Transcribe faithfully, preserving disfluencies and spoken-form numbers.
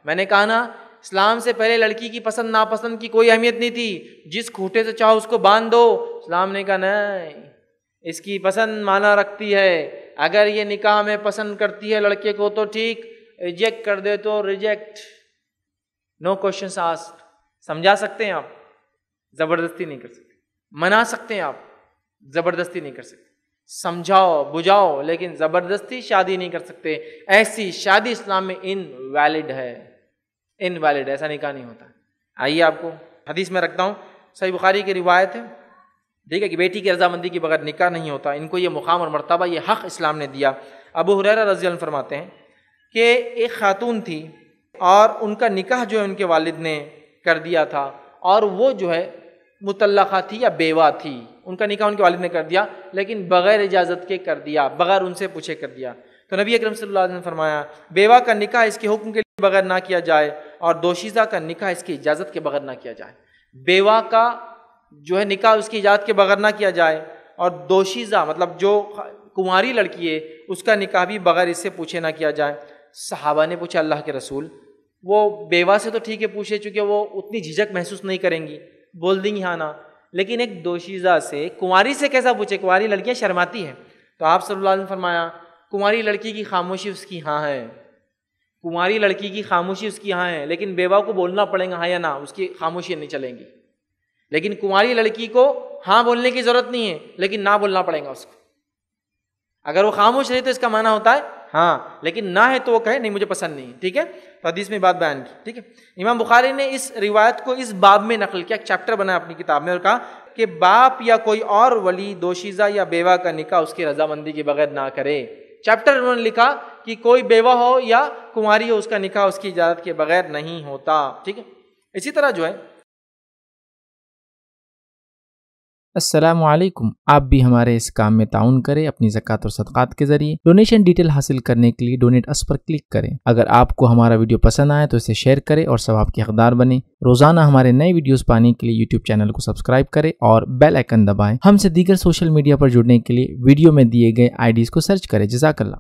میں نے کہا نا اسلام سے پہلے لڑکی کی پسند ناپسند کی کوئی اہمیت نہیں تھی، جس کھوٹے سے چاہو اس کو باندھ دو۔ اسلام نے کہا نہیں، اس کی پسند معنی رکھتی ہے، اگر یہ نکاح میں پسند کرتی ہے لڑکے کو تو ٹھیک، ریجیکٹ کر دے تو ریجیکٹ، نو کوشچنس آسکڈ۔ سمجھا سکتے ہیں آپ، زبردستی نہیں کر سکتے، منا سکتے ہیں آپ، زبردستی نہیں کر سکتے، سمجھاؤ بجھاؤ، لیکن زبردستی شادی نہیں کر سکتے۔ ایسی شادی اسلام میں انویلڈ ہے، انویلڈ، ایسا نکاح نہیں ہوتا۔ آئیے آپ کو حدیث میں رکھتا ہوں، صحیح بخاری کی روایت ہے، ٹھیک ہے، کہ بیٹی کی رضامندی کے بغیر نکاح نہیں ہوتا، ان کو یہ مقام اور مرتبہ، یہ حق اسلام نے دیا۔ ابو ہریرہ رضی اللہ عنہ فرماتے ہیں کہ ایک خاتون تھی اور ان کا نکاح جو ہے ان کے والد نے کر دیا تھا، اور وہ جو ہے مطلقہ تھی یا بیوہ تھی، ان کا نکاح ان کے والد نے کر دیا لیکن بغیر اجازت کے کر دیا، بغیر ان سے پوچھے کر دیا۔ تو نبی اکرم صلی اللہ علیہ وسلم نے فرمایا بیوہ کا نکاح اس کے حکم کے بغیر نہ کیا جائے، اور دوشیزہ کا نکاح اس کی اجازت کے بغیر نہ کیا جائے۔ بیوہ کا جو ہے نکاح اس کی اجازت کے بغیر نہ کیا جائے، اور دوشیزہ مطلب جو کنواری لڑکی ہے اس کا نکاح بھی بغیر اس سے پوچھے نہ کیا جائے۔ صحابہ نے پوچھا اللہ کے رسول، وہ بیوہ سے تو ٹھیک ہے پوچھے، چونکہ وہ اتنی جھجک محسوس نہیں کریں گی، بول دیں گی ہاں نا، لیکن ایک دوشیزہ سے، کنواری سے کیسا پوچھے؟ کنواری لڑکیاں شرماتی ہیں۔ تو آپ صلی اللہ علیہ وسلم فرمایا کنواری لڑکی کی خاموشی اس کی ہاں ہے، کنواری لڑکی کی خاموشی اس کی ہاں ہے، لیکن بیوہ کو بولنا پڑے گا ہاں یا نہ، اس کی خاموشی نہیں چلیں گی۔ لیکن کنواری لڑکی کو ہاں بولنے کی ضرورت نہیں ہے، لیکن نہ بولنا پڑے گا اس کو۔ اگر وہ خاموش رہے تو اس کا معنی ہوتا ہے ہاں، لیکن نہ ہے تو وہ کہے نہیں مجھے پسند نہیں، ٹھیک ہے۔ تو حدیث میں بات بیان کی، ٹھیک ہے۔ امام بخاری نے اس روایت کو اس باب میں نقل کیا، ایک چیپٹر بنا اپنی کتاب میں، اور کہا کہ باپ یا کوئی اور ولی دوشیزہ یا بیوہ کا نکاح اس کی رضامندی کے بغیر نہ کرے۔ چیپٹر انہوں نے لکھا کہ کوئی بیوہ ہو یا کنواری ہو، اس کا نکاح اس کی اجازت کے بغیر نہیں ہوتا، ٹھیک ہے۔ اسی طرح جو ہے السلام علیکم، آپ بھی ہمارے اس کام میں تعاون کریں اپنی زکوٰۃ اور صدقات کے ذریعے۔ ڈونیشن ڈیٹیل حاصل کرنے کے لیے ڈونیٹ اس پر کلک کریں۔ اگر آپ کو ہمارا ویڈیو پسند آئے تو اسے شیئر کریں اور ثواب کے حقدار بنیں۔ روزانہ ہمارے نئے ویڈیوز پانے کے لیے یوٹیوب چینل کو سبسکرائب کریں اور بیل آئیکن دبائیں۔ ہم سے دیگر سوشل میڈیا پر جڑنے کے لیے ویڈیو میں دیے گئے آئی ڈیز کو سرچ کریں۔ جزاک اللہ۔